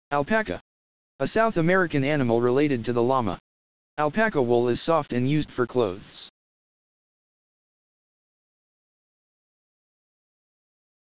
Alpaca. A South American animal related to the llama. Alpaca wool is soft and used for clothes.